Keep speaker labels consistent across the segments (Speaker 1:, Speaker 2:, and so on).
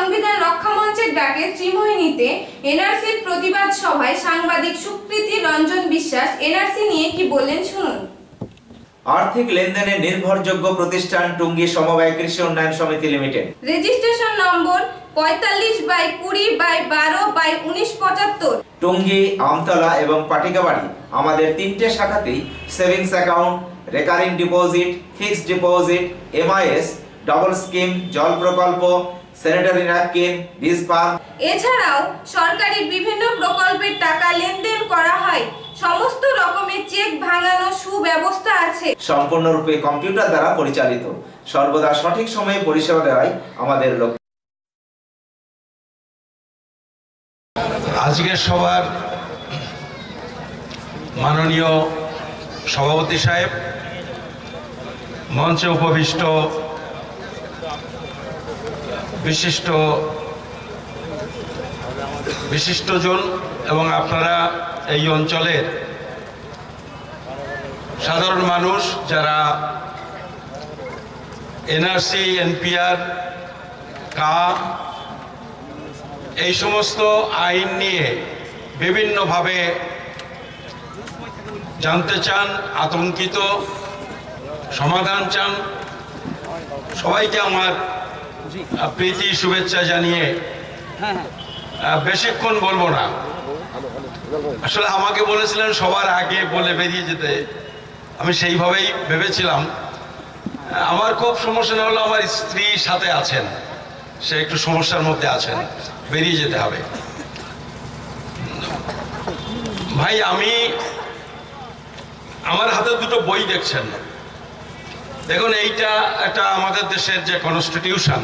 Speaker 1: সংবিধান রক্ষা মঞ্চের ডাকে ত্রিমোহিনীতে এনআরসির প্রতিবাদ সভায় সাংবাদিক সুকৃতি রঞ্জন বিশ্বাস এনআরসি নিয়ে কি বললেন শুনুন।
Speaker 2: আর্থিক লেনদেনে নির্ভরযোগ্য প্রতিষ্ঠান টুঙ্গী সমবায় কৃষি উন্নয়ন সমিতি limited,
Speaker 1: registration number 45/20/12/1975,
Speaker 2: Tungi, Amtala এবং পাটিকাবাড়ি। আমাদের 3টে শাখাতেই savings account, recurring deposit, fixed deposit, MIS, double scheme, জল প্রকল্প, স্যানিটারি ন্যাপকিন, বীজ পাম্প,
Speaker 1: এছাড়াও সরকারি বিভিন্ন প্রকল্পের টাকা লেনদেন করা হয়। সমস্ত রকমের চেক ভাঙানো সুব্যবস্থা আছে।
Speaker 2: সম্পূর্ণরূপে কম্পিউটার দ্বারা পরিচালিত। সর্বদা সঠিক সময়ে পরিষেবা দেওয়াই আমাদের লক্ষ্য।
Speaker 3: আজকের সবার মাননীয় সভাপতি সাহেব, মঞ্চে উপবিষ্ট বিশিষ্টজন এবং আপনারা এই অঞ্চলের সাধারণ মানুষ যারা এনআরসি, এনপিআর, কা এই সমস্ত আইন নিয়ে বিভিন্নভাবে জানতে চান, আতঙ্কিত, সমাধান চান, সবাইকে আমার প্রীতি শুভেচ্ছা জানিয়ে বেশিক্ষণ বলবো না। আসলে আমাকে বলেছিলেন সবার আগে বলে বেরিয়ে যেতে, আমি সেইভাবেই ভেবেছিলাম। আমার খুব সমস্যা না হলো, আমার স্ত্রী সাথে আছেন, সে একটু সমস্যার মধ্যে আছেন, বেরিয়ে যেতে হবে। ভাই, আমার হাতে দুটো বই দেখছেন, দেখুন এইটা একটা আমাদের দেশের যে কনস্টিটিউশন,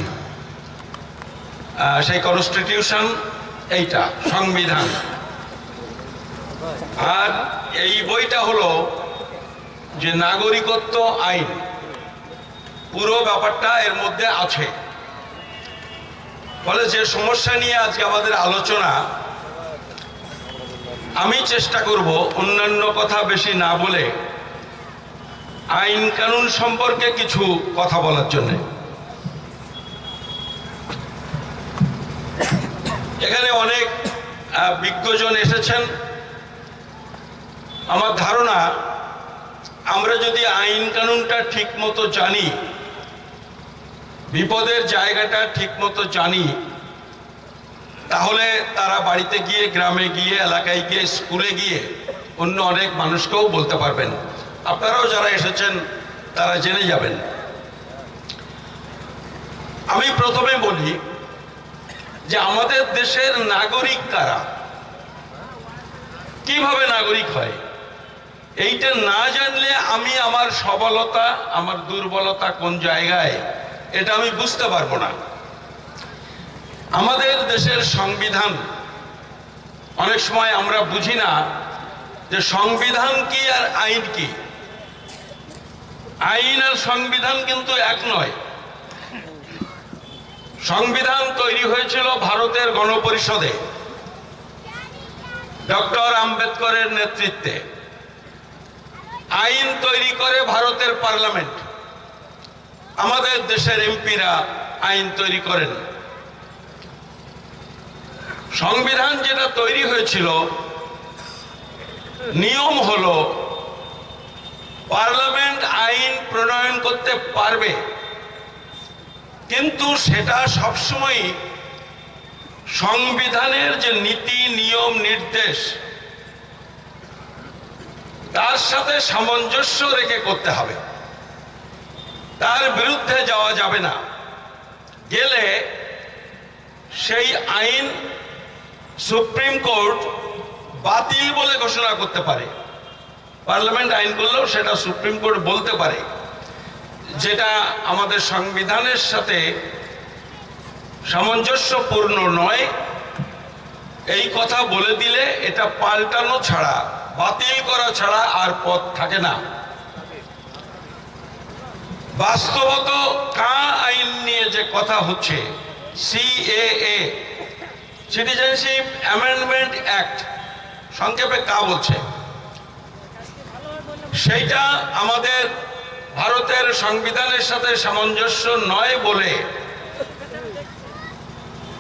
Speaker 3: সেই কনস্টিটিউশন, এইটা সংবিধান। আর এই বইটা হলো যে নাগরিকত্ব আইন, পুরো ব্যাপারটা এর মধ্যে আছে। ফলে যে সমস্যা নিয়ে আজকে আমাদের আলোচনা, আমি চেষ্টা করব অন্যান্য কথা বেশি না বলে আইন কানুন সম্পর্কে কিছু কথা বলার জন্য। এখানে অনেক বিজ্ঞজন এসেছেন। আমার ধারণা, আমরা যদি আইন কানুনটা ঠিক মতো জানি, বিপদের জায়গাটা ঠিক মতো জানি, তাহলে তারা বাড়িতে গিয়ে, গ্রামে গিয়ে, এলাকায় গিয়ে, স্কুলে গিয়ে অন্য অনেক মানুষকেও বলতে পারবেন। আপনারাও যারা এসেছেন তারা জেনে যাবেন। আমি প্রথমে বলি যে আমাদের দেশের নাগরিক কারা, কিভাবে নাগরিক হয়, এইটা না জানলে আমি আমার সবলতা, আমার দুর্বলতা কোন জায়গায়, এটা আমি বুঝতে পারবো না। আমাদের দেশের সংবিধান, অনেক সময় আমরা বুঝি না যে সংবিধান কি আর আইন কি। আইন আর সংবিধান কিন্তু এক নয়। সংবিধান তৈরি হয়েছিল ভারতের গণপরিষদে ডক্টর আম্বেদকরের নেতৃত্বে। আইন তৈরি করে ভারতের পার্লামেন্ট, আমাদের দেশের এমপিরা আইন তৈরি করেন। সংবিধান যেটা তৈরি হয়েছিল, নিয়ম হলো পার্লামেন্ট আইন প্রণয়ন করতে পারবে, কিন্তু সেটা সবসময় সংবিধানের যে নীতি, নিয়ম, নির্দেশ, তার সাথে সামঞ্জস্য রেখে করতে হবে। তার বিরুদ্ধে যাওয়া যাবে না। গেলে সেই আইন সুপ্রিম কোর্ট বাতিল বলে ঘোষণা করতে পারে। পার্লামেন্ট আইন করলেও সেটা সুপ্রিম কোর্ট বলতে পারে যেটা আমাদের সংবিধানের সাথে সামঞ্জস্যপূর্ণ নয়। এই কথা বলে দিলে এটা পাল্টানো ছাড়া, বাতিল করা ছাড়া আর পথ থাকে না। বাস্তবত কা আইন নিয়ে যে কথা হচ্ছে, সিএএ, সিটিজেনশিপ অ্যামেন্ডমেন্ট অ্যাক্ট, সংক্ষেপে কা বলছে, সেইটা আমাদের ভারতের সংবিধানের সাথে সামঞ্জস্য নয় বলে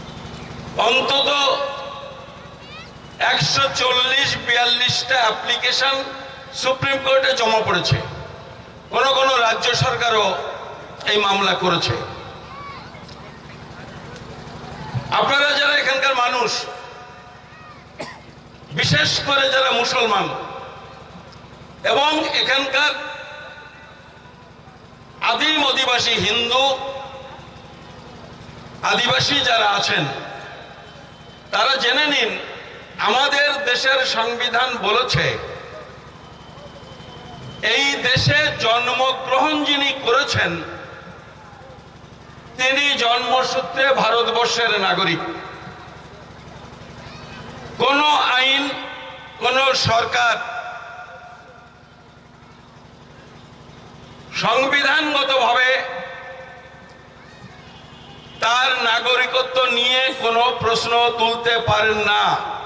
Speaker 3: 140-42টা অ্যাপ্লিকেশন সুপ্রিম কোর্টে জমা পড়েছে। কোন রাজ্য সরকারও এই মামলা করেছে। আপনারা যারা এখানকার মানুষ, বিশেষ করে যারা মুসলমান এবং এখানকার আদিম অধিবাসী হিন্দু আদিবাসী যারা আছেন, তারা জেনে নিন আমাদের দেশের সংবিধান বলেছে এই দেশে জন্মগ্রহণ যিনি করেছেন তিনি জন্মসূত্রে ভারতবর্ষের নাগরিক। কোন আইন, কোন সরকার সংবিধানগতভাবে তার নাগরিকত্ব নিয়ে কোনো প্রশ্ন তুলতে পারেন না।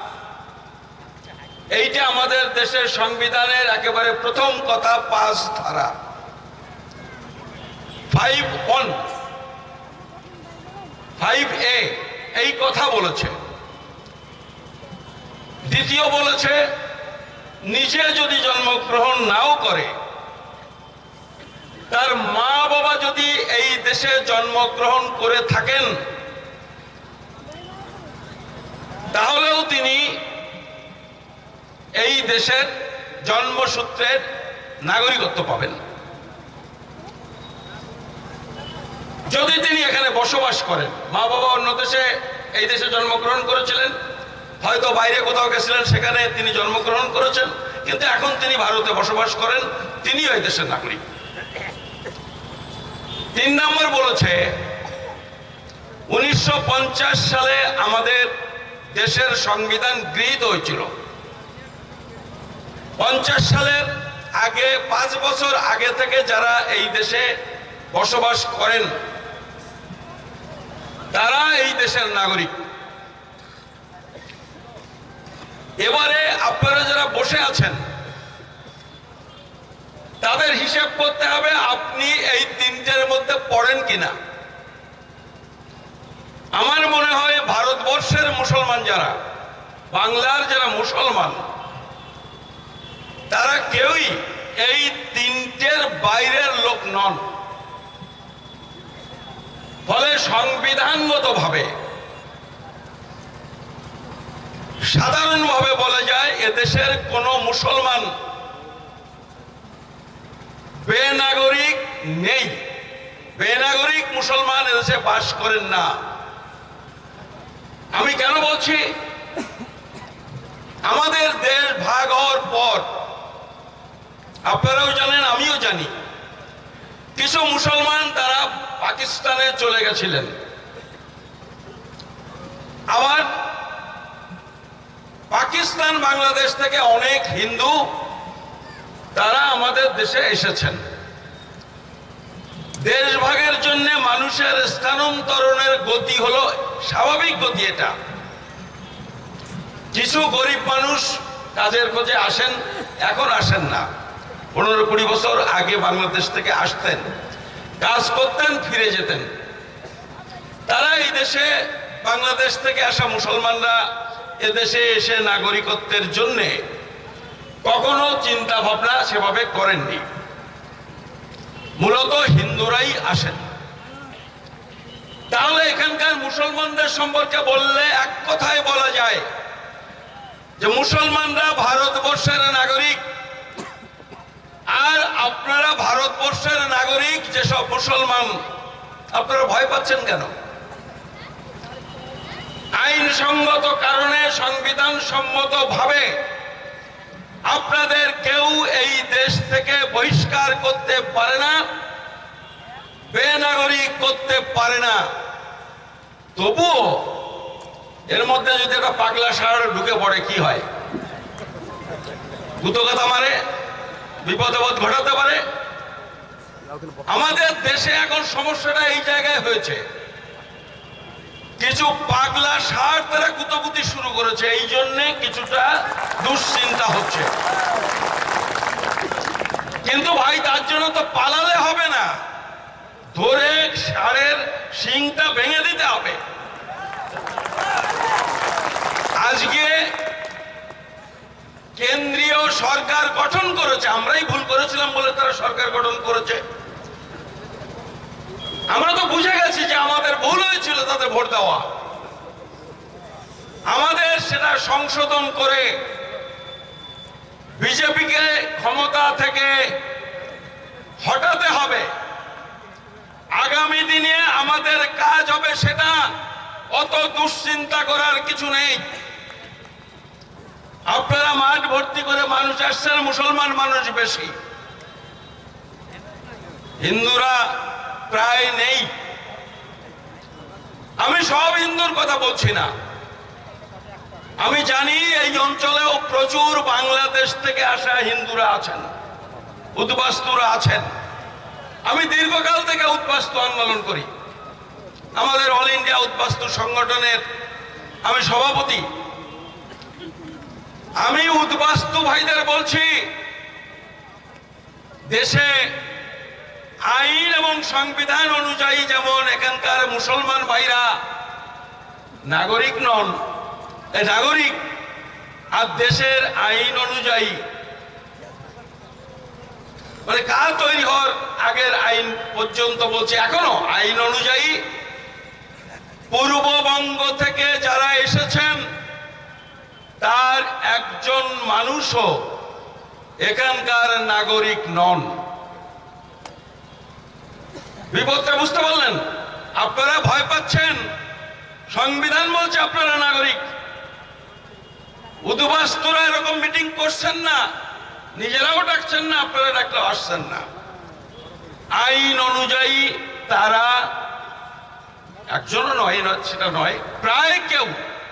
Speaker 3: এইটা আমাদের দেশের সংবিধানের একেবারে প্রথম কথা, 5 ধারা 5A এই কথা বলেছে। দ্বিতীয় বলেছে নিজে যদি জন্মগ্রহণ নাও করে, তার মা বাবা যদি এই দেশে জন্মগ্রহণ করে থাকেন তাহলেও তিনি এই দেশের জন্মসূত্রের নাগরিকত্ব পাবেন। যদি তিনি এখানে বসবাস করেন, মা বাবা অন্য দেশে, এই দেশে জন্মগ্রহণ করেছিলেন, হয়তো বাইরে কোথাও গেছিলেন, সেখানে তিনি জন্মগ্রহণ করেছেন, কিন্তু এখন তিনি ভারতে বসবাস করেন, তিনিও এই দেশের নাগরিক। 3 নম্বর বলেছে 1950 সালে আমাদের দেশের সংবিধান গৃহীত হয়েছিল। 50 সালের আগে 5 বছর আগে থেকে যারা এই দেশে বসবাস করেন তারা এই দেশের নাগরিক। এবারে আপনারা যারা বসে আছেন তাদের হিসাব করতে হবে আপনি এই 3টের মধ্যে পড়েন কিনা। আমার মনে হয় ভারতবর্ষের মুসলমান যারা, বাংলার যারা মুসলমান, তারা কেউই এই 3টের বাইরের লোক নন। ফলে সংবিধানগতভাবে সাধারণভাবে বলা যায় এদেশের কোন মুসলমান বেনাগরিক নেই। বেনাগরিক মুসলমান এদেশে বাস করেন না। আমি কেন বলছি, আমাদের দেশ ভাগ হওয়ার পর আপনারাও জানেন, আমিও জানি, কিছু মুসলমান তারা পাকিস্তানে চলে গেছিলেন। আবার পাকিস্তান বাংলাদেশ থেকে অনেক হিন্দু তারা আমাদের দেশে এসেছেন। দেশ ভাগের জন্য মানুষের স্থানান্তরণের গতি হলো স্বাভাবিক গতি। এটা কিছু গরিব মানুষ কাজের খোঁজে আসেন, এখন আসেন না। 15-20 বছর আগে বাংলাদেশ থেকে আসতেন, কাজ করতেন, ফিরে যেতেন। তারা এই দেশে, বাংলাদেশ থেকে আসা মুসলমানরা এদেশে এসে নাগরিকত্বের জন্যে কখনো চিন্তা ভাবনা সেভাবে করেননি। মূলত হিন্দুরাই আসেন। তাহলে এখানকার মুসলমানদের সম্পর্কে বললে এক কথায় বলা যায় যে মুসলমানরা ভারতবর্ষের নাগরিক। আর আপনারা ভারতবর্ষের নাগরিক যেসব মুসলমান, আপনারা ভয় পাচ্ছেন কেন? আইনসঙ্গত কারণে, সংবিধান সম্মত ভাবে আপনাদের কেউ এই দেশ থেকে বহিষ্কার করতে পারে না, বেনাগরিক করতে পারে না। তবুও এর মধ্যে যদি একটা পাগলা ষাঁড় ঢুকে পড়ে কি হয়? গুতোগাথা মারে, বিপদ ঘটাতে পারে। আমাদের দেশে এখন সমস্যাটা এই জায়গায় হয়েছে, কিছু পাগলা ষাঁড় তারা গুতোগুতি শুরু করেছে, এই জন্যে কিছুটা দুশ্চিন্তা হচ্ছে। কিন্তু ভাই, তার জন্য তো পালালে হবে না, ধরে ষাঁড়ের শিংটা ভেঙে দিতে হবে। আজকে সরকার গঠন করেছে, আমরাই ভুল করেছিলাম বলে তারা সরকার গঠন করেছে। আমরা তো বুঝে গেছি যে আমাদের ভুল হয়েছিল তাদের ভোট দেওয়া। আমাদের সেটা সংশোধন করে বিজেপিকে ক্ষমতা থেকে হটাতে হবে। আগামী দিনে আমাদের কাজ হবে সেটা, অত দুশ্চিন্তা করার কিছু নেই। আপনারা মাঠ ভর্তি করে মানুষ আসছেন, মুসলমান মানুষ বেশি, হিন্দুরা প্রায় নেই। আমি সব হিন্দুর কথা বলছি না, আমি জানি এই অঞ্চলেও প্রচুর বাংলাদেশ থেকে আসা হিন্দুরা আছেন, উদ্বাস্তুরা আছেন। আমি দীর্ঘকাল থেকে উদ্বাস্তু আন্দোলন করি, আমাদের অল ইন্ডিয়া উদ্বাস্তু সংগঠনের আমি সভাপতি। আমি উদ্বাস্তু ভাইদের বলছি, দেশে আইন এবং সংবিধান অনুযায়ী যেমন এখানকার মুসলমান ভাইরা নাগরিক নন, নাগরিক, আর দেশের আইন অনুযায়ী মানে কাল তৈরি হওয়ার আগের আইন পর্যন্ত বলছি, এখনো আইন অনুযায়ী পূর্ববঙ্গ থেকে যারা এসেছেন তার একজন মানুষও এখানকার নাগরিক নন। বিপদটা বুঝতে পারলেন? আপনারা ভয় পাচ্ছেন, সংবিধান বলছে আপনারা নাগরিক। উদ্বাস্তুরা এরকম মিটিং করছেন না, নিজেরাও ডাকছেন না, আপনারা ডাকলেও আসছেন না। আইন অনুযায়ী তারা একজনও নয়, সেটা নয়, প্রায় কেউ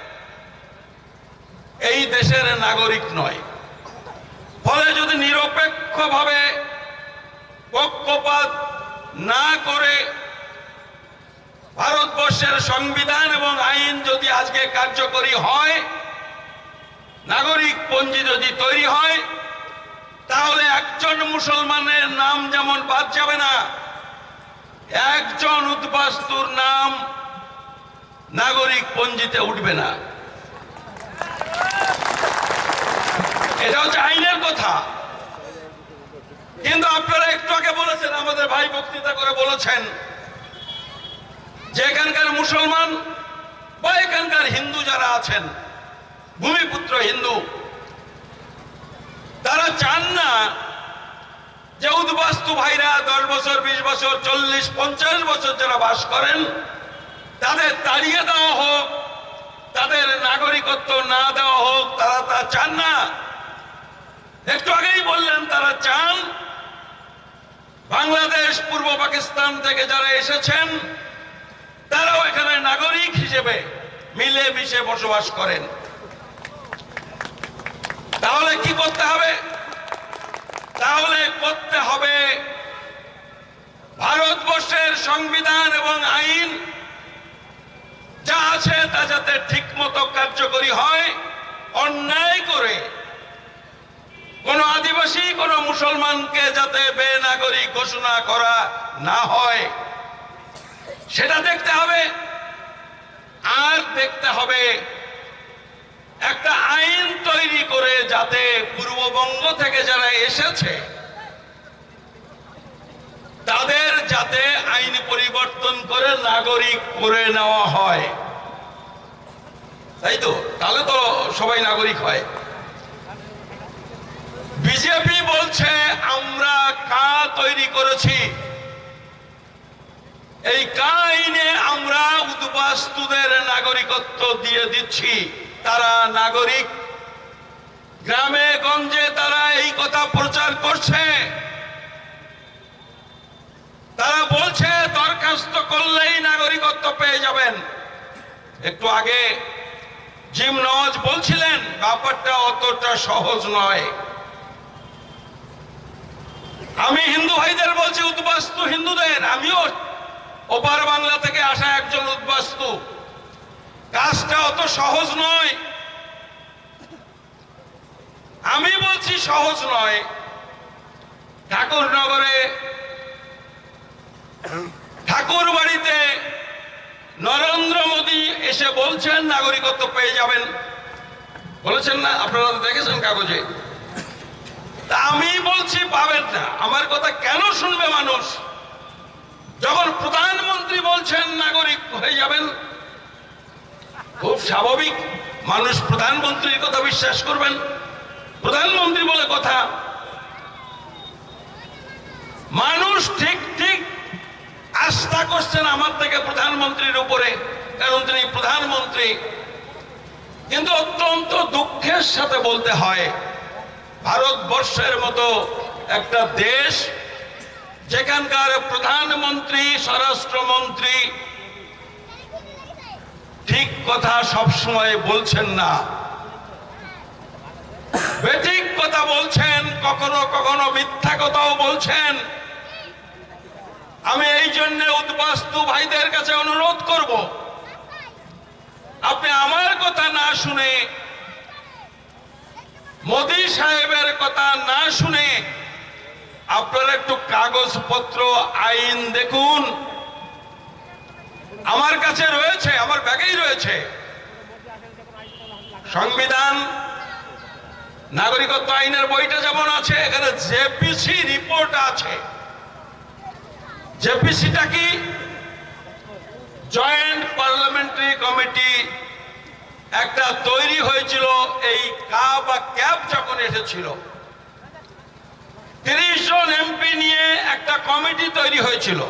Speaker 3: এই দেশের নাগরিক নয়। ফলে যদি নিরপেক্ষভাবে পক্ষপাত না করে ভারতবর্ষের সংবিধান এবং আইন যদি আজকে কার্যকরী হয়, নাগরিক পঞ্জি যদি তৈরি হয়, তাহলে একজন মুসলমানের নাম যেমন বাদ যাবে না, একজন উদ্বাস্তুর নাম নাগরিক পঞ্জিতে উঠবে না। এটা হচ্ছে আইনের কথা। কিন্তু আপনারা একটু আগে বলেছেন, আমাদের ভাই বক্তৃতা করে বলেছেন যে এখানকার মুসলমান বা এখানকার হিন্দু যারা আছেন, ভূমিপুত্র হিন্দু, তারা চান না যে উদ্বাস্তু ভাইরা 10 বছর 20 বছর 40 50 বছর যারা বাস করেন তাদের তাড়িয়ে দেওয়া হোক, তাদের নাগরিকত্ব না দেওয়া হোক, তারা তা চান না। একটু আগেই বললেন তারা চান বাংলাদেশ, পূর্ব পাকিস্তান থেকে যারা এসেছেন তারাও এখানে নাগরিক হিসেবে মিলে মিশে বসবাস করেন। তাহলে কি করতে হবে? তাহলে করতে হবে ভারতবর্ষের সংবিধান এবং আইন যা আছে তা যাতে ঠিক মতো কার্যকরী হয়। অন্যায় করে কোন আদিবাসী, কোন মুসলমানকে যাতে বেনাগরিক ঘোষণা করা না হয় সেটা দেখতে হবে। আর দেখতে হবে একটা আইন তৈরি করে যাতে পূর্ববঙ্গ থেকে যারা এসেছে তাদের যাতে আইন পরিবর্তন করে নাগরিক করে নেওয়া হয়, তাই তো? তাহলে তো সবাই নাগরিক হয়। বিজেপি বলছে আমরা কা তৈরি করেছি, এই কা আইনে আমরা উদ্বাস্তুদের নাগরিকত্ব দিয়ে দিচ্ছি, তারা নাগরিক। গ্রামে গঞ্জে তারা এই কথা প্রচার করছে, তারা বলছে দরখাস্ত করলেই নাগরিকত্ব পেয়ে যাবেন। একটু আগে জিম নওয়াজ বলছিলেন ব্যাপারটা অতটা সহজ নয়। আমি হিন্দু ভাইদের বলছি, উদ্বাস্তু হিন্দুদের, আমিও ওপার বাংলা থেকে আসা একজন উদ্বাস্তু, কাজটা অত সহজ নয়। আমি বলছি সহজ নয়। ঠাকুরনগরে ঠাকুর বাড়িতে নরেন্দ্র মোদী এসে বলছেন নাগরিকত্ব পেয়ে যাবেন, বলেছেন না? আপনারা দেখেছেন কাগজে। তা আমি বলছি পাবেন না। আমার কথা কেন শুনবে মানুষ? যখন প্রধানমন্ত্রী বলছেন নাগরিক হয়ে যাবেন, খুব স্বাভাবিক মানুষ প্রধানমন্ত্রীর কথা বিশ্বাস করবেন। প্রধানমন্ত্রী বলে কথা, মানুষ ঠিক ঠিক আস্থা করছেন আমার থেকে প্রধানমন্ত্রীর উপরে, কারণ তিনি প্রধানমন্ত্রী। কিন্তু অত্যন্ত দুঃখের সাথে বলতে হয়, ভারতবর্ষের মতো একটা দেশ যেখানকার প্রধানমন্ত্রী, স্বরাষ্ট্রমন্ত্রী ঠিক কথা সবসময় বলছেন না, বেঠিক কথা বলছেন, কখনো কখনো মিথ্যা কথাও বলছেন। আমি এই জন্য উদ্বাস্তু ভাইদের কাছে অনুরোধ করব, আপনি আমার কথা না শুনে, মোদি সাহেবের কথা না শুনে আপনারা একটু কাগজপত্র, আইন দেখুন। আমার কাছে রয়েছে, আমার ব্যাগেই রয়েছে সংবিধান, নাগরিকত্ব আইনের বইটা যেমন আছে, এখানে জেপিসি রিপোর্ট আছে। জেপিসিটা কি? জয়েন্ট পার্লামেন্টারি কমিটি একটা তৈরি হয়েছিল এই ক্যাব যখন এসেছিল, 30 জন এমপি নিয়ে একটা কমিটি তৈরি হয়েছিল,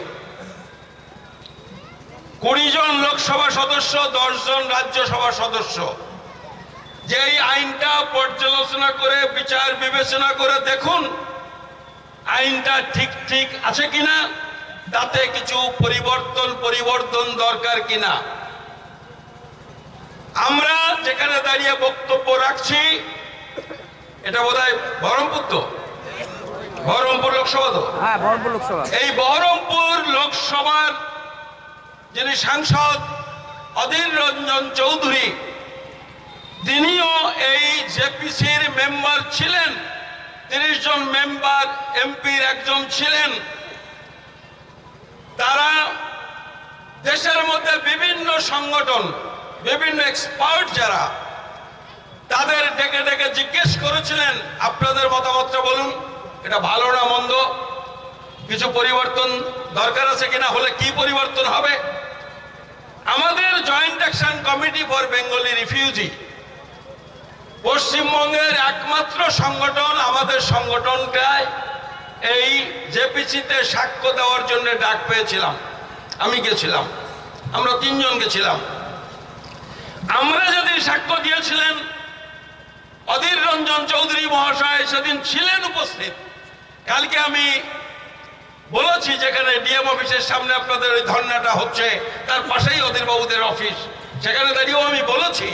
Speaker 3: 20 জন লোকসভা সদস্য, 10 জন রাজ্যসভা সদস্য, যে এই আইনটা পর্যালোচনা করে বিচার বিবেচনা করে দেখুন আইনটা ঠিক ঠিক আছে কিনা, তাতে কিছু পরিবর্তন দরকার কিনা। আমরা যেখানে দাঁড়িয়ে বক্তব্য রাখছি, এটা বোধহয় বহরমপুর, তো বহরমপুর লোকসভা, তো
Speaker 4: হ্যাঁ বহরমপুর লোকসভা।
Speaker 3: এই বহরমপুর লোকসভার যিনি সাংসদ অধীর রঞ্জন চৌধুরী, তিনিও এই জেপিসির মেম্বার ছিলেন, 30 জন মেম্বার এমপির একজন ছিলেন। তারা দেশের মধ্যে বিভিন্ন সংগঠন, বিভিন্ন এক্সপার্ট যারা, তাদের ডেকে ডেকে জিজ্ঞেস করেছিলেন আপনাদের মতামতটা বলুন, এটা ভালো না মন্দ, কিছু পরিবর্তন দরকার আছে কিনা, হলে কি পরিবর্তন হবে। আমাদের joint action committee for Bengali refugee পশ্চিমবঙ্গের একমাত্র সংগঠন। আমাদের সংগঠনটায় এই জেপিসিতে সাক্ষ্য দেওয়ার জন্য ডাক পেয়েছিলাম, আমি গেছিলাম, আমরা 3 জন গেছিলাম। আমরা যেদিন সাক্ষ্য দিয়েছিলেন, অধীর রঞ্জন চৌধুরী মহাশয় সেদিন ছিলেন উপস্থিত। কালকে আমি বলেছি, যেখানে ডিএম অফিসের সামনে আপনাদের ওই ধর্নাটা হচ্ছে, তার পাশেই অধীর বাবুদের অফিস, সেখানে দাঁড়িয়েও আমি বলেছি।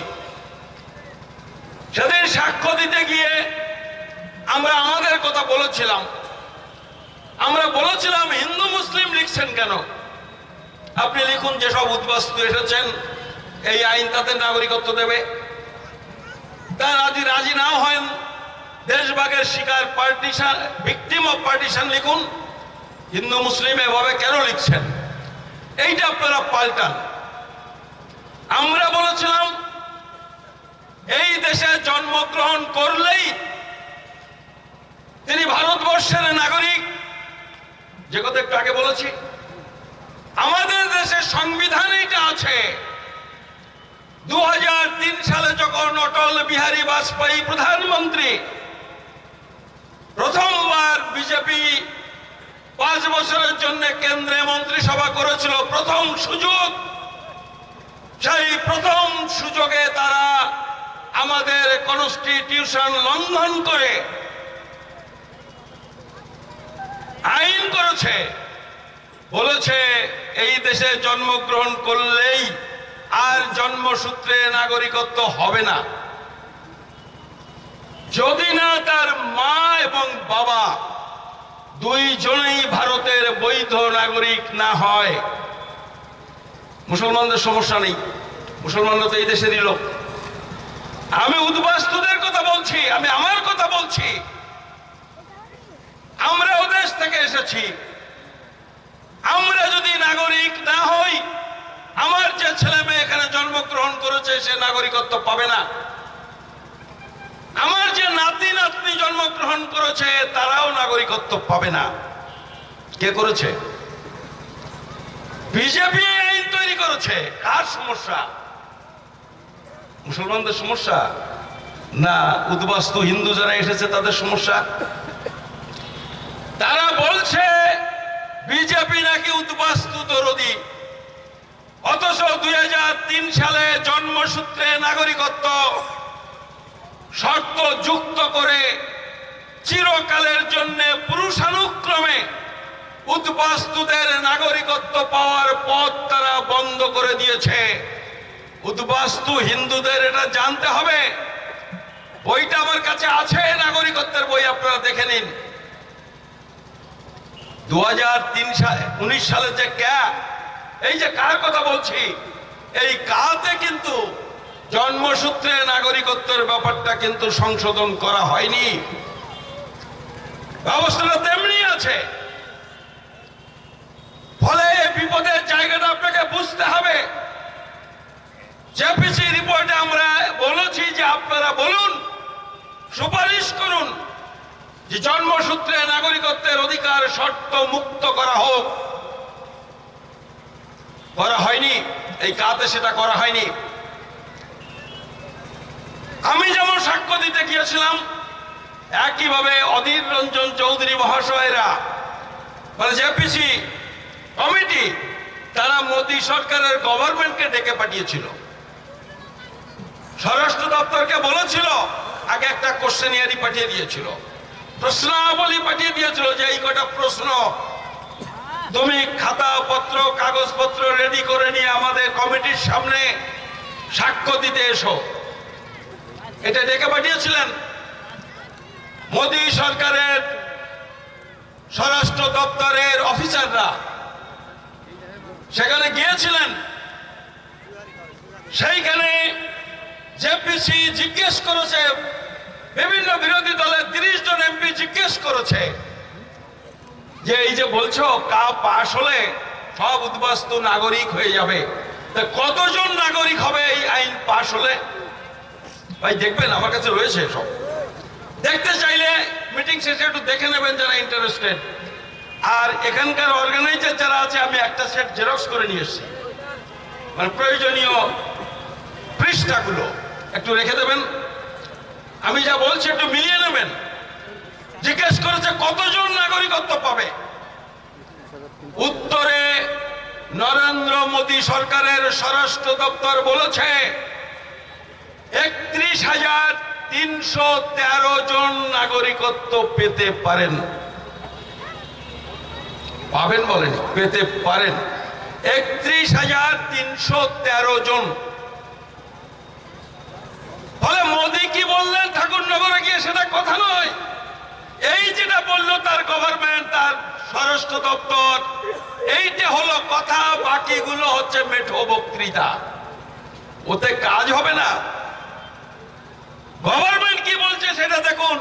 Speaker 3: সেদিন সাক্ষ্য দিতে গিয়ে আমরা আমাদের কথা বলেছিলাম। আমরা বলেছিলাম হিন্দু মুসলিম লিখছেন কেন? আপনি লিখুন যেসব উদ্বাস্তু এসেছেন এই আইন তাতে নাগরিকত্ব দেবে। তার রাজি না হয়, দেশভাগের শিকার, পার্টিশন, ভিকটিম অফ পার্টিশন লিখুন। হিন্দু মুসলিম এভাবে কেন লিখছেন? এইটা আপনারা পাল্টান। আমরা বলেছিলাম এই দেশে জন্মগ্রহণ করলেই তিনি ভারতবর্ষের নাগরিক, যে কথা একটু আগে বলেছি। আমাদের দেশের সংবিধান এইটা আছে। 2003 সালে যখন অটল বিহারী বাজপেয়ী প্রধানমন্ত্রী, প্রথমবার বিজেপি 5 বছরের জন্য কেন্দ্রে মন্ত্রিসভা করেছিল, প্রথম সুযোগ, সেই প্রথম সুযোগে তারা আমাদের কনস্টিটিউশন লঙ্ঘন করে আইন করেছে, বলেছে এই দেশে জন্মগ্রহণ করলেই আর জন্মসূত্রে নাগরিকত্ব হবে না, যদি না তার মা এবং বাবা 2 জনেই ভারতের বৈধ নাগরিক না হয়। মুসলমানদের সমস্যা নেই, মুসলমানরা তো এই দেশেরই লোক। আমি উদ্বাস্তুদের কথা বলছি, আমি আমার কথা বলছি। আমরা ও দেশ থেকে এসেছি, আমরা যদি নাগরিক না হই, আমার যে ছেলে মেয়ে এখানে জন্মগ্রহণ করেছে সে নাগরিকত্ব পাবে না। আমার যে নাতি নাতি নাতনি জন্মগ্রহণ করেছে তারাও নাগরিকত্ব পাবে না। কে করেছে? বিজেপি আইন তৈরি করেছে। কার সমস্যা? মুসলমানদের সমস্যা না উদ্বাস্তু হিন্দু যারা এসেছে তাদের সমস্যা? তারা বলছে বিজেপি নাকি উদ্বাস্তু দরদি, অথচ 2003 সালে জন্মসূত্রে নাগরিকত্ব শর্ত যুক্ত করে চিরকালের জন্য পুরুষানুক্রমে উদ্বাস্তুদের নাগরিকত্ব পাওয়ার পথ তারা বন্ধ করে দিয়েছে। উদ্বাস্তু হিন্দুদের এটা জানতে হবে। বইটা আমার কাছে আছে, নাগরিকত্বের বই, আপনারা দেখে নিন। 2019 সালে যে এই যে কার কথা বলছি, এই কাতে কিন্তু জন্মসূত্রে নাগরিকত্বের ব্যাপারটা কিন্তু সংশোধন করা হয়নি। ব্যবস্থাটা তেমনি আছে। ফলে বিপদের জায়গাটা আপনাকে বুঝতে হবে। জেপিসি রিপোর্টে আমরা বলেছি যে আপনারা বলুন, সুপারিশ করুন যে জন্মসূত্রে নাগরিকত্বের অধিকার শর্ত মুক্ত করা হোক। করা হয়নি, এই কাতে সেটা করা হয়নি। আমি যেমন সাক্ষ্য দিতে গিয়েছিলাম, একইভাবে অধীর রঞ্জন চৌধুরী মহাশয়েরা মানে জেপিসি কমিটি, তারা মোদী সরকারের গভর্নমেন্টকে ডেকে পাঠিয়েছিল। স্বরাষ্ট্র দপ্তরকে বলেছিল, আগে একটা কোশ্চেনিয়ারি পাঠিয়ে দিয়েছিল, প্রশ্নাবলী পাঠিয়ে দিয়েছিল যে এই কটা প্রশ্ন তুমি খাতাপত্র কাগজপত্র রেডি করে নিয়ে আমাদের কমিটির সামনে সাক্ষ্য দিতে এসো। এটা ডেকে পাঠিয়েছিলেন। মোদী সরকারের স্বরাষ্ট্র দপ্তরের অফিসাররা সেখানে গিয়েছিলেন। সেইখানে জেপিসি জিজ্ঞেস করেছে, বিভিন্ন বিরোধী দলের 30 জন এমপি জিজ্ঞেস করেছে যে এই যে বলছো কা পাশ হলে সব উদ্বাস্তু নাগরিক হয়ে যাবে, কতজন নাগরিক হবে এই আইন পাশ হলে? ভাই দেখবেন, আমার কাছে রয়েছে সব, দেখতে চাইলে মিটিং শেষে একটু দেখে নেবেন যারা ইন্টারেস্টেড। আর এখানকার অর্গানাইজার যারা আছে, আমি একটা সেট জেরক্স করে নিয়ে এসেছি, মানে প্রয়োজনীয় পৃষ্ঠাগুলো একটু রেখে দেবেন। আমি যা বলছি একটু মিলিয়ে নেবেন। জিজ্ঞেস করেছে কতজন নাগরিকত্ব পাবে। উত্তরে নরেন্দ্র মোদী সরকারের স্বরাষ্ট্র দপ্তর বলেছে 31,313 জন নাগরিকত্ব পেতে পারেন। পাবেন বলেনি, পেতে পারেন। 31,313 জন। ফলে মোদী কি বললেন ঠাকুরনগরে গিয়ে সেটা কথা নয়, এই যেটা বললো তার গভর্নমেন্ট, তার স্বরাষ্ট্র দপ্তর, এইটা হলো কথা, বাকিগুলো হচ্ছে মেঠো বক্তৃতা, ওতে কাজ হবে না। গভর্নমেন্ট কি বলছে সেটা দেখুন।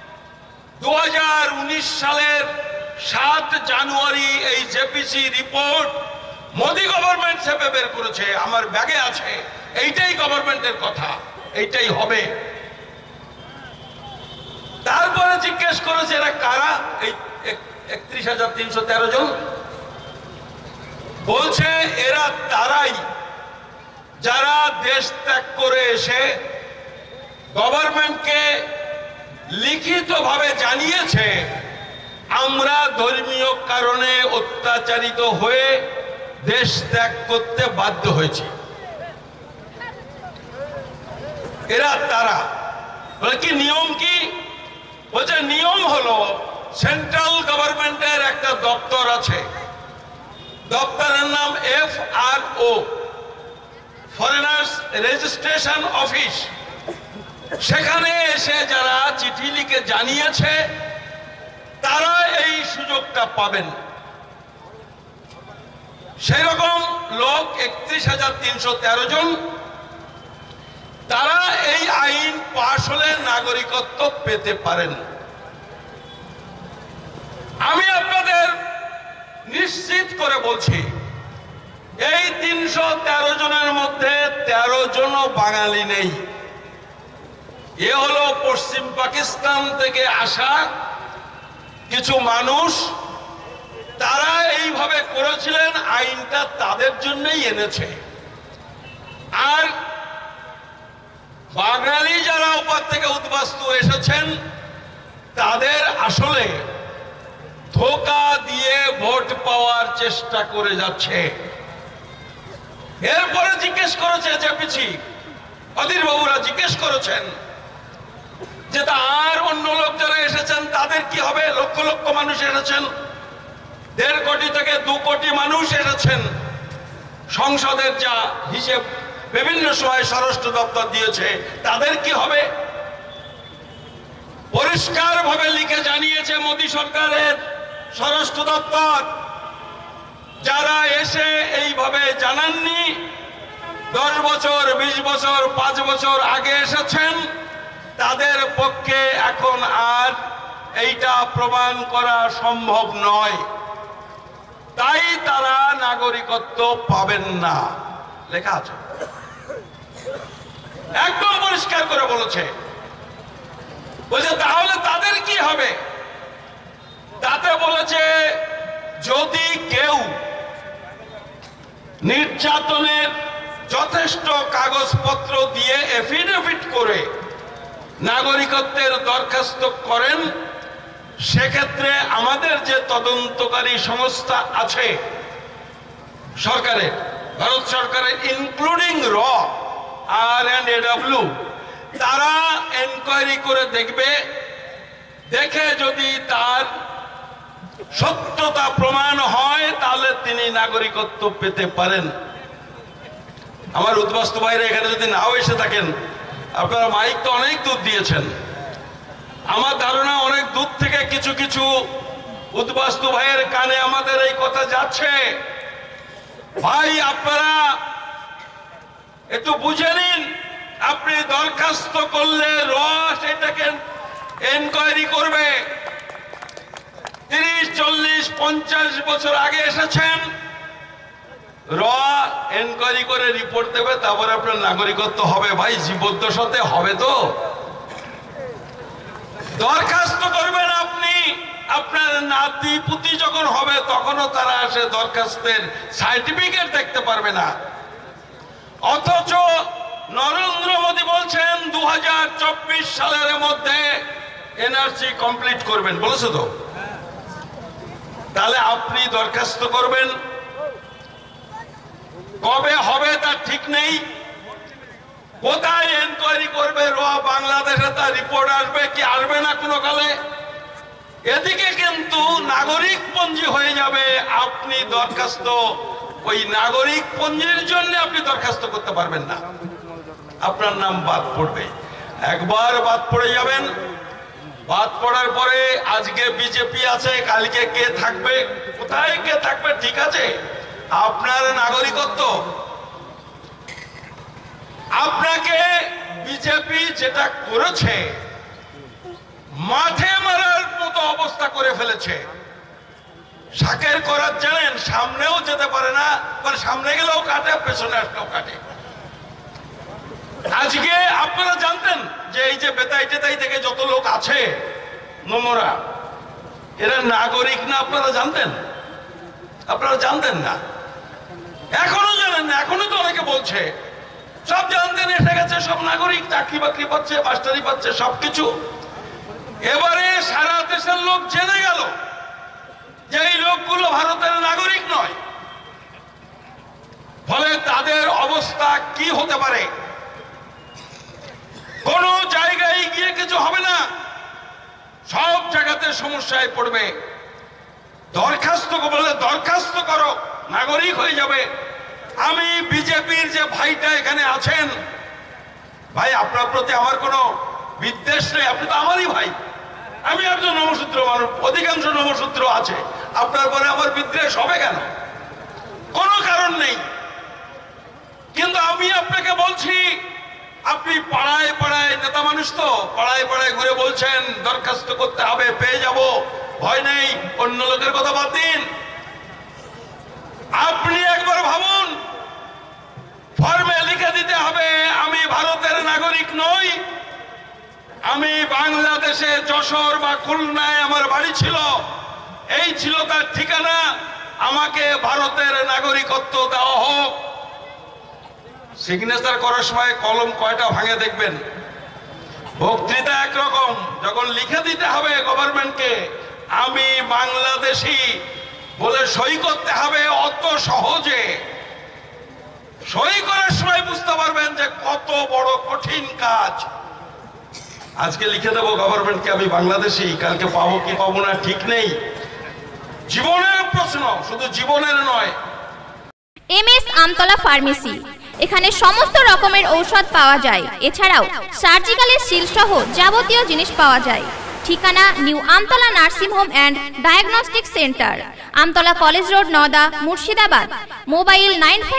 Speaker 3: 2019 সালের 7 জানুয়ারি এই জেপিসি রিপোর্ট মোদী গভর্নমেন্ট সেপে বের করেছে, আমার ব্যাগে আছে। এইটাই গভর্নমেন্টের কথা, এইটাই হবে। তারপরে জিজ্ঞেস করেছে এরা কারা, এই 31,313 জন। বলছে এরা তারাই যারা দেশ ত্যাগ করে এসে গভর্নমেন্টকে লিখিতভাবে জানিয়েছে আমরা ধর্মীয় কারণে অত্যাচারিত হয়ে দেশ ত্যাগ করতে বাধ্য হয়েছি। এরা তারা বলে কি নিয়ম কি? বলছে নিয়ম হলো সেন্ট্রাল গভর্নমেন্টের একটা দপ্তর আছে, দপ্তরের নাম FRO, ফরেনার্স রেজিস্ট্রেশন অফিস। সেখানে এসে যারা চিঠি লিখে জানিয়েছে তারা এই সুযোগটা পাবেন। সেরকম লোক 31,313 জন, তারা এই আইন পাশ হলে নাগরিকত্ব পেতে পারেন। আমি আপনাদের নিশ্চিত করে বলছি এই 313 জনের মধ্যে 13 জনও বাঙালি নেই। এ হলো পশ্চিম পাকিস্তান থেকে আসা কিছু মানুষ, তারা এইভাবে করেছিলেন, আইনটা তাদের জন্যই এনেছে। আর বাঙালি যারা উপর থেকে উদ্বাস্তু এসেছেন তাদের আসলে ধোঁকা দিয়ে ভোট পাওয়ার চেষ্টা করে যাচ্ছে। এরপরে জিজ্ঞেস করেছে জেপিসি অধীর বাবুরা জিজ্ঞেস করেছেন যে আর অন্য লোক যারা এসেছেন তাদের কি হবে? লক্ষ লক্ষ মানুষ এসেছেন, 1.5 কোটি থেকে 2 কোটি মানুষ এসেছেন। সংসদের যা হিসেব বিভিন্ন সময় স্বরাষ্ট্র দপ্তর দিয়েছে, তাদের কি হবে? পরিষ্কার ভাবে লিখে জানিয়েছে মোদী সরকারের স্বরাষ্ট্র দপ্তর, যারা এসে এইভাবে জানাননি, 10 বছর 20 বছর 5 বছর আগে এসেছেন, তাদের পক্ষে এখন আর এইটা প্রমাণ করা সম্ভব নয়, তাই তারা নাগরিকত্ব পাবেন না। লেখা আছে, একদম পরিষ্কার করে বলেছে। বলছে তাহলে তাদের কি হবে? তাতে বলেছে যদি কেউ নির্যাতনের যথেষ্ট কাগজপত্র দিয়ে এফিডেভিট করে নাগরিকত্বের দরখাস্ত করেন, সেক্ষেত্রে আমাদের যে তদন্তকারী সংস্থা আছে সরকারের, ভারত সরকারের ইনক্লুডিং RAW, তারা এনকোয়ারি করে দেখবে, দেখে যদি তার সত্যতা প্রমাণ হয় তাহলে তিনি নাগরিকত্ব পেতে পারেন। আমার উদ্বাস্তু ভাইরা এখানে যদি নাও এসে থাকেন, আপনারা মাইক তো অনেক দূর দিয়েছেন, আমার ধারণা অনেক দূর থেকে কিছু কিছু উদ্বাস্তু ভাইয়ের কানে আমাদের এই কথা যাচ্ছে। ভাই আপনারা একটু বুঝে নিন, আপনি দরখাস্ত করলে সেটাকে এনকোয়ারি করবে। 30, 40, 50 বছর আগে এসেছেন, এনকোয়ারি করে রিপোর্ট দেবে, তারপরে আপনার নাগরিকত্ব হবে। ভাই জীবদ্দশাতে হবে তো? দরখাস্ত করবেন আপনি, আপনার নাতি পুতি যখন হবে তখনও তারা আসে দরখাস্তের সার্টিফিকেট দেখতে পারবে না। অথচ নরেন্দ্র মোদী বলছেন 2024 সালের মধ্যে NRC কমপ্লিট করবেন, বলেছে তো? তাহলে আপনি দরখাস্ত করবেন, কবে হবে তার ঠিক নেই, কোথায় এনকোয়ারি করবে বাংলাদেশে তার রিপোর্ট আসবে কি আসবে না কোনো কালে। এদিকে কিন্তু নাগরিক পঞ্জি হয়ে যাবে, আপনি দরখাস্ত ওই নাগরিক পঞ্জির জন্য আপনি দরখাস্ত করতে পারবেন না, আপনার নাম বাদ পড়বে। একবার বাদ পড়ে যাবেন, বাদ পড়ার পরে আজকে বিজেপি আছে, কালকে কে থাকবে, কোথায় কে থাকবে, ঠিক আছে, আপনার নাগরিকত্ব আপনাকে বিজেপি যেটা করেছে মাঠে মারার মতো অবস্থা করে ফেলেছে। শাকের করার জানেন, সামনেও যেতে পারে না, সামনে গেলেও কাটে, পেছনে আসলেও কাটে। আজকে আপনারা জানতেন যে এই যে বেতাই টেতাই থেকে যত লোক আছে নোংরা, এরা নাগরিক না, আপনারা জানতেন? আপনারা জানতেন না, এখনো জানেন না, এখনো তো অনেকে বলছে সব জানতেন, এসে গেছে সব নাগরিক, চাকরি বাকরি পাচ্ছে, মাস্টারি পাচ্ছে, সবকিছু। এবারে সারা দেশের লোক জেনে গেল যে এই লোকগুলো ভারতের নাগরিক নয়, ফলে তাদের অবস্থা কি হতে পারে। কোন জায়গায় গিয়ে কিছু হবে না, সব জায়গাতে সমস্যায় পড়বে। দরখাস্ত বলে দরখাস্ত করো, নাগরিক হয়ে যাবে। আমি বিজেপির যে ভাইটা এখানে আছেন, ভাই আপনার প্রতি আমার কোনো বিদ্বেষ নেই, আপনি তো আমারই ভাই, আমি একজন নমশূদ্র মানুষ, অধিকাংশ নমশূদ্র আছে, আপনার পরে আমার বিদ্বেষ হবে কেন? কোনো কারণ নেই। কিন্তু আমি আপনাকে বলছি, আপনি পাড়ায় পাড়ায় নেতা মানুষ তো, পাড়ায় পাড়ায় ঘুরে বলছেন দরখাস্ত করতে হবে, পেয়ে যাব, ভয় নেই, অন্য লোকের কথা বাদ দিন। আপনি একবার ভাবুন, ফর্মে লিখে দিতে হবে আমি ভারতের নাগরিক নই, আমি বাংলাদেশে যশোর বা খুলনায় আমার বাড়ি ছিল, এই ছিল তার ঠিকানা, আমাকে ভারতের নাগরিকত্ব দেওয়া হোক। সিগনেচার করার সময় কলম কয়টা ভাঙে দেখবেন। বক্তৃতা একরকম, যখন লিখে দিতে হবে গভর্নমেন্টকে আমি বাংলাদেশি বলে সই করতে হবে, অত সহজে সই করার সময় বুঝতে পারবেন যে কত বড় কঠিন কাজ। আজকে লিখে দেবো গভর্নমেন্টকে আমি বাংলাদেশি, কালকে পাবো কি পাবো না ঠিক নেই। জীবনের প্রশ্ন, শুধু জীবনের নয়।
Speaker 4: MS আমতলা ফার্মেসি, এখানে সমস্ত রকমের ঔষধ পাওয়া যায়। এছাড়াও সার্জিক্যালের সিল সহ যাবতীয় জিনিস পাওয়া যায়। ঠিকানা new Amtala nursing home and diagnostic centre, Amtala college road, Nawda, Murshidabad. Mobile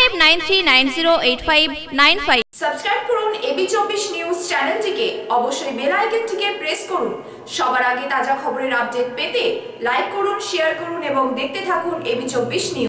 Speaker 4: 9593908595।
Speaker 5: Subscribe করুন AB24 নিউজ চ্যানেলটিকে, অবশ্যই বেল আইকনটিকে প্রেস করুন। সবার আগে তাজা খবরের আপডেট পেতে লাইক করুন, শেয়ার করুন এবং দেখতে থাকুন AB24 নিউজ।